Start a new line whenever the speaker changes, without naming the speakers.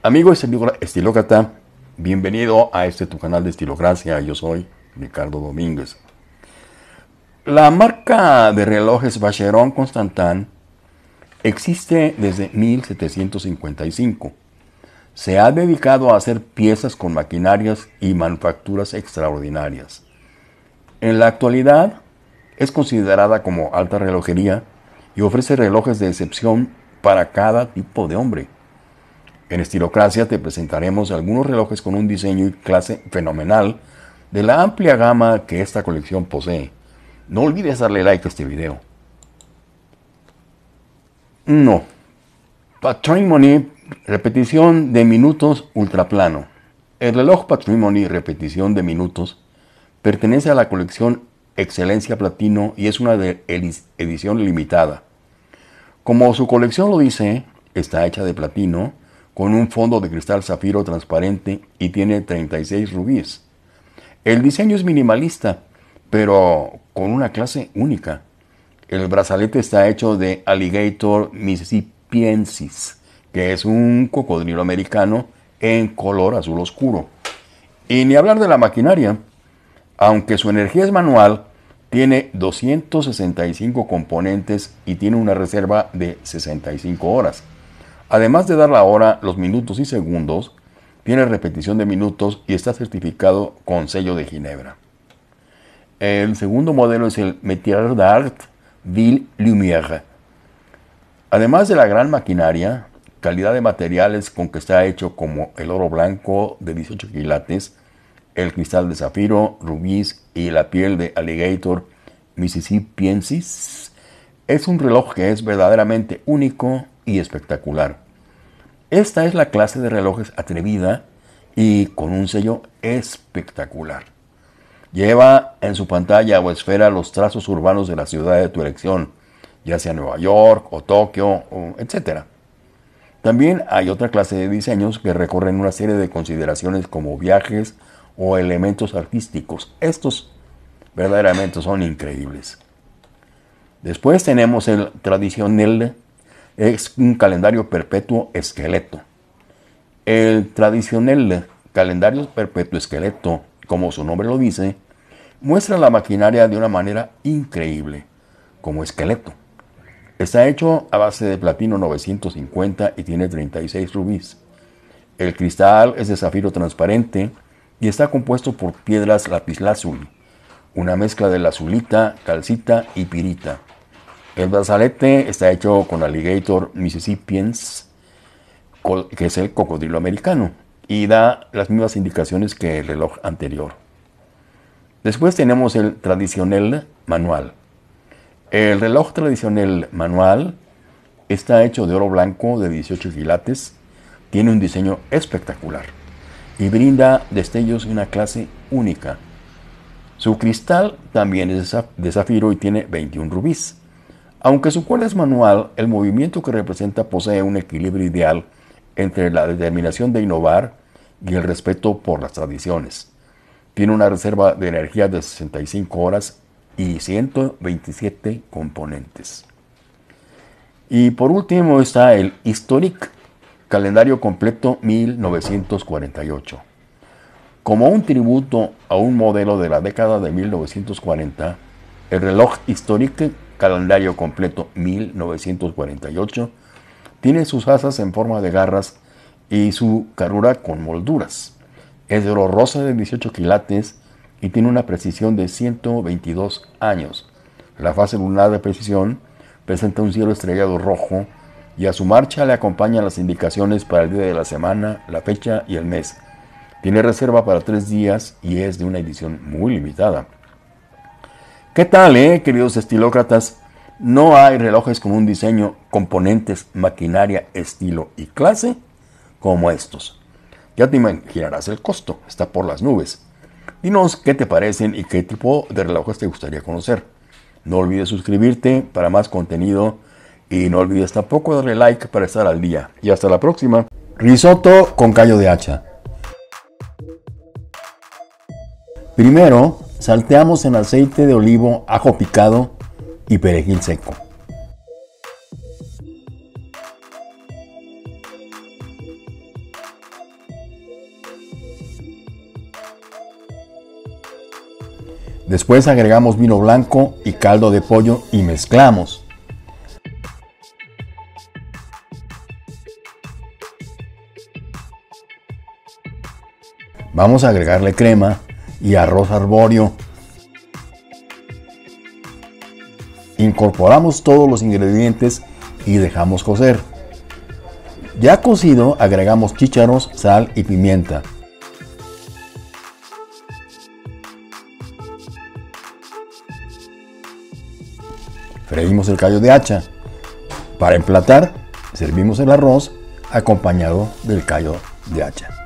Amigo estilócrata, bienvenido a tu canal de Estilocracia. Yo soy Ricardo Domínguez. La marca de relojes Vacheron Constantin existe desde 1755. Se ha dedicado a hacer piezas con maquinarias y manufacturas extraordinarias. En la actualidad es considerada como alta relojería y ofrece relojes de excepción para cada tipo de hombre. En Estilocracia te presentaremos algunos relojes con un diseño y clase fenomenal de la amplia gama que esta colección posee. No olvides darle like a este video. 1. Patrimony repetición de minutos ultraplano. El reloj Patrimony repetición de minutos pertenece a la colección Excelencia Platino y es una edición limitada. Como su colección lo dice, está hecha de platino con un fondo de cristal zafiro transparente y tiene 36 rubíes. El diseño es minimalista, pero con una clase única. El brazalete está hecho de Alligator mississippiensis, que es un cocodrilo americano en color azul oscuro. Y ni hablar de la maquinaria. Aunque su energía es manual, tiene 265 componentes y tiene una reserva de 65 horas. Además de dar la hora, los minutos y segundos, tiene repetición de minutos y está certificado con sello de Ginebra. El segundo modelo es el Métier d'Art Ville Lumière. Además de la gran maquinaria, calidad de materiales con que está hecho como el oro blanco de 18 quilates, el cristal de zafiro, rubíes y la piel de Alligator mississippiensis, es un reloj que es verdaderamente único y espectacular. Esta es la clase de relojes atrevida y con un sello espectacular. Lleva en su pantalla o esfera los trazos urbanos de la ciudad de tu elección, ya sea Nueva York o Tokio, etc. También hay otra clase de diseños que recorren una serie de consideraciones como viajes o elementos artísticos. Estos verdaderamente son increíbles. Después tenemos el tradicional, es un calendario perpetuo esqueleto. El tradicional calendario perpetuo esqueleto, como su nombre lo dice, muestra la maquinaria de una manera increíble, como esqueleto. Está hecho a base de platino 950 y tiene 36 rubíes. El cristal es de zafiro transparente y está compuesto por piedras lapislázuli, una mezcla de lazulita, calcita y pirita. El brazalete está hecho con Alligator mississippiensis, que es el cocodrilo americano, y da las mismas indicaciones que el reloj anterior. Después tenemos el tradicional manual. El reloj tradicional manual está hecho de oro blanco de 18 quilates, tiene un diseño espectacular y brinda destellos de una clase única. Su cristal también es de zafiro y tiene 21 rubíes. Aunque su cuerda es manual, el movimiento que representa posee un equilibrio ideal entre la determinación de innovar y el respeto por las tradiciones. Tiene una reserva de energía de 65 horas y 127 componentes. Y por último está el Historic Calendario Completo 1948. Como un tributo a un modelo de la década de 1940, el reloj Historic Calendario Completo 1948 tiene sus asas en forma de garras y su carura con molduras. Es de oro rosa de 18 quilates y tiene una precisión de 122 años. La fase lunar de precisión presenta un cielo estrellado rojo y a su marcha le acompañan las indicaciones para el día de la semana, la fecha y el mes. Tiene reserva para 3 días y es de una edición muy limitada. ¿Qué tal, queridos estilócratas? No hay relojes con un diseño, componentes, maquinaria, estilo y clase como estos. Ya te imaginarás el costo, está por las nubes. Dinos qué te parecen y qué tipo de relojes te gustaría conocer. No olvides suscribirte para más contenido y no olvides tampoco darle like para estar al día. Y hasta la próxima. Risotto con callo de hacha. Primero, salteamos en aceite de olivo, ajo picado y perejil seco. Después agregamos vino blanco y caldo de pollo y mezclamos. Vamos a agregarle crema y arroz arbóreo. Incorporamos todos los ingredientes y dejamos cocer. Ya cocido, agregamos chícharos, sal y pimienta. Freímos el callo de hacha. Para emplatar, servimos el arroz acompañado del callo de hacha.